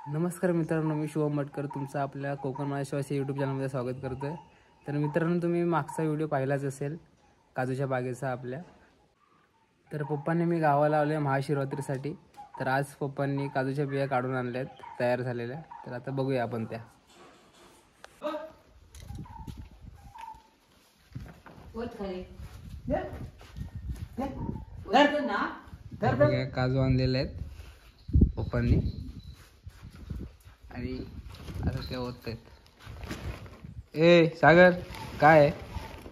नमस्कार मित्रांनो, मी शुभम मटकर तुमचं आपल्या कोकण महाराष्ट्राच्या यूट्यूब चॅनलमध्ये स्वागत करतो आहे. तर मित्रांनो, तुम्ही मागचा व्हिडिओ पाहिलाच असेल काजूच्या बागेचा आपल्या. तर पप्पांनी मी गावाला आलो आहे महाशिवरात्रीसाठी. तर आज पप्पांनी काजूच्या बिया काढून आणल्या आहेत तयार झालेल्या. तर आता बघूया आपण त्या. काजू आणलेले आहेत पप्पांनी आणि आता ते होत आहेत. ए सागर काय आहे?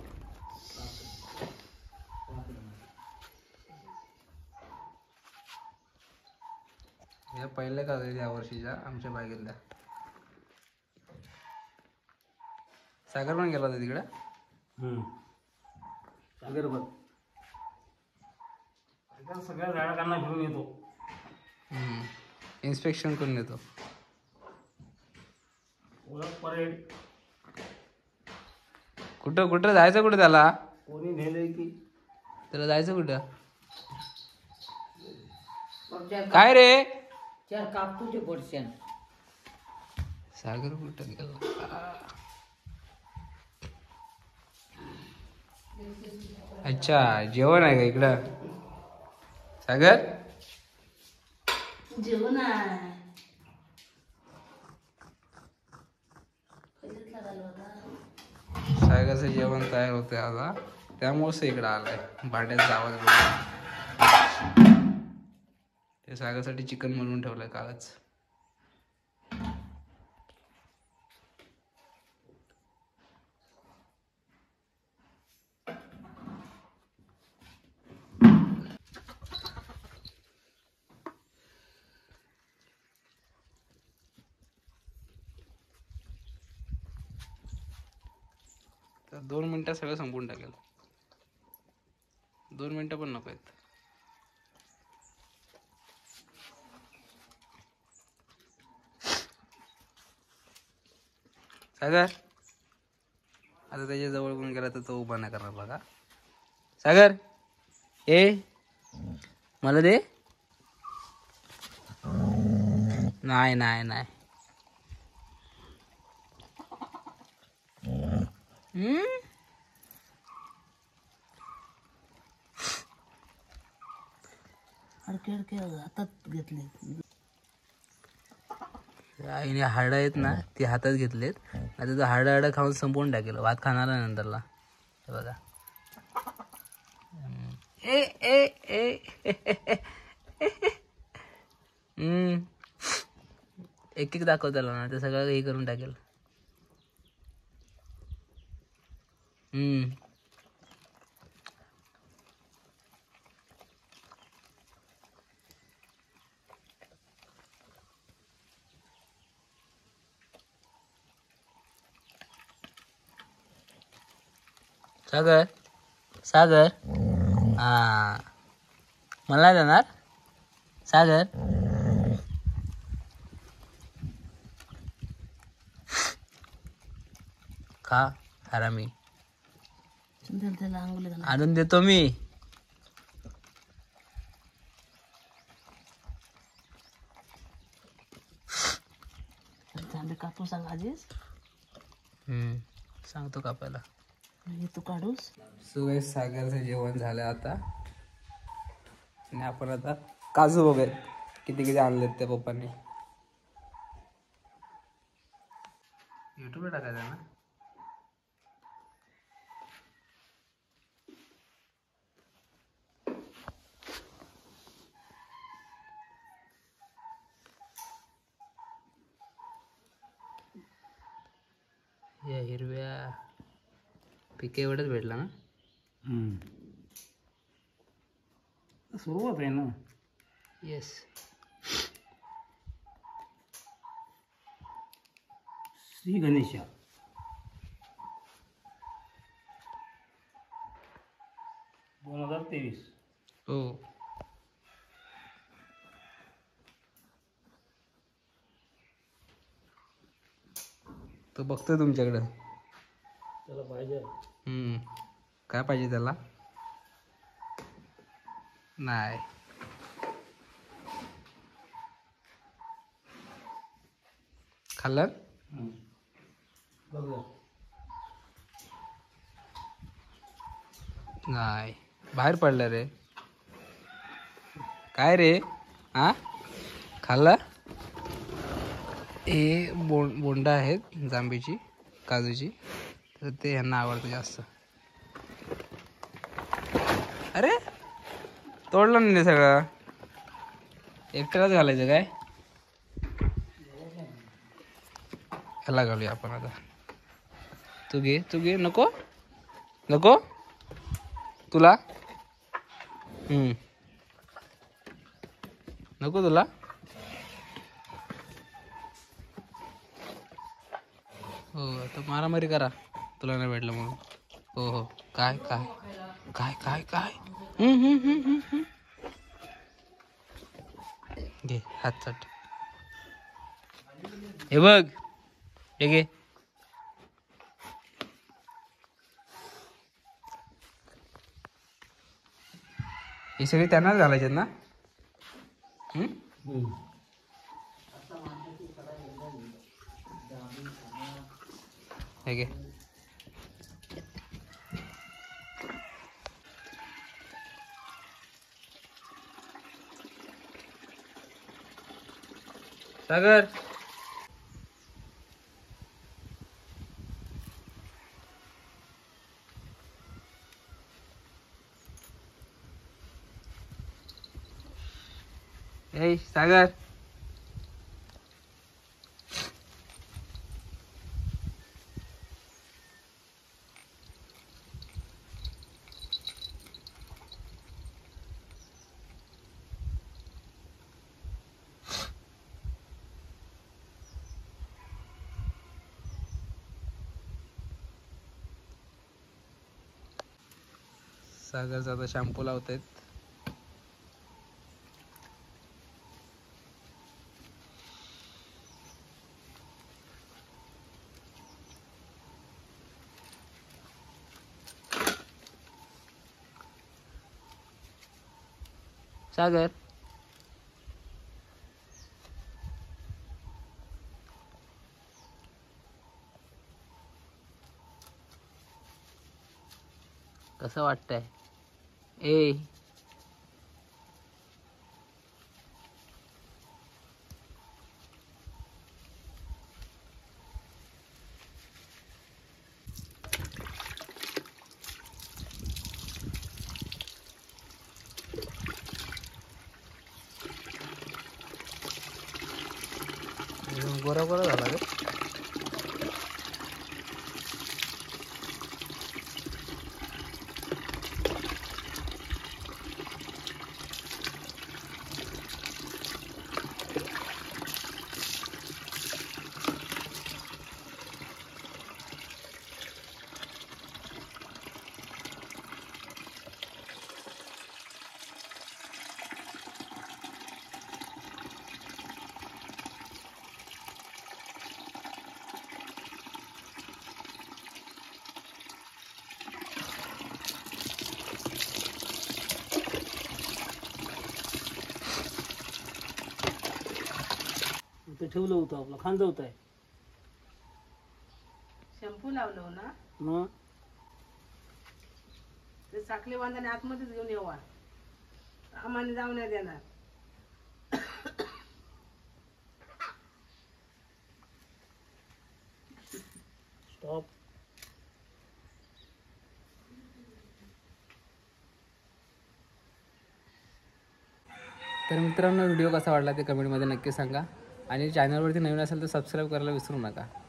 या पहिल्या काजू आहेत या वर्षीच्या आमच्या बागेतल्या. सागर पण गेला होता तिकडं. सागर बघ सगळ्या झाडांना घेऊन येतो. इन्स्पेक्शन करून येतो. ओळख परेड कुठं कुठं जायचं? कुठं त्याला कोणी नेलंय की त्याला जायचं कुठं? काय रे चार कापूचे पडशन. सागर कुठं गेला? अच्छा, जेवण आहे का इकडं? सागर जेवण आहे. सागरचं जेवण तयार होते आता, त्यामुळेच इकडं आलाय. भांड्याचा आवाज ते सागरसाठी चिकन बनवून ठेवलंय कालच. तर 2 मिनिटात सगळं संपून टाकेल. 2 मिनिटं पण नको आहेत. सागर आता त्याच्या जवळ कोण गेला तर तो उभा नाही करणार बघा. सागर ए मला दे. नाही नाही नाही. अडके अडके हातात घेतले. आईने हाडं आहेत ना ती हातात घेतलेत. आता तो हाडं खाऊन संपवून टाकेल. भात खाणार आहे नंतरला. हे बघा. ए ए ए एक एक दाखव त्याला ना, ते सगळं हे करून टाकेल. सागर सागर हा मला देणार सागर. खा हरामी. त्याला अंगुली घाला. आणून देतो मी. तांबे कापू सांग आधीच. सांगतो कापायला. हे तू काढूस. सुरेश सागरचं जेवण झालं आता आणि आपण आता काजू बघूयात किती किती आणलेत त्या पप्पांनी. युट्यूबला टाकायचं ना. या हिरव्या पिके एवढंच भेटला ना. सुरुवात आहे ना. येस. श्री गणेशा 2023. हो. तो बघतोय तुमच्याकडं. त्याला पाहिजे. काय पाहिजे त्याला? नाही खाल्लं बघ नाही बाहेर पडलं रे. काय रे हा खाल्ला. हे बोंडा आहेत जांभीची काजूची, तर ते ह्यांना आवडतं जास्त. अरे तोडलं नाही सगळं, एकट्यालाच घालायचं काय. ह्याला घालूया आपण आता. तू घे नको नको तुला. नको तुला. हो आता मारामारी करा तुला नाही भेटलं म्हणून. हो हो काय काय काय काय काय घे हात चट. हे बघ हे घे. हे सगळे त्यांनाच घालायचे ना. हे घे. सागर ए सागर सागरचा आता शॅम्पू लावतायत. सागर कसं वाटतंय ए. गोरा गोरा झाला रे. ते ठेवलं होतं आपलं खांद होत आहे. शॅम्पू लावलो ना, मग ते साखली बांधाने आतमध्येच घेऊन येवा, आम्हाला जाऊ नाही देणार. स्टॉप. तर मित्रांनो व्हिडिओ कसा वाटला ते कमेंटमध्ये नक्की सांगा. आणि चॅनलवरती नवीन असेल तर सबस्क्राईब करायला विसरू नका.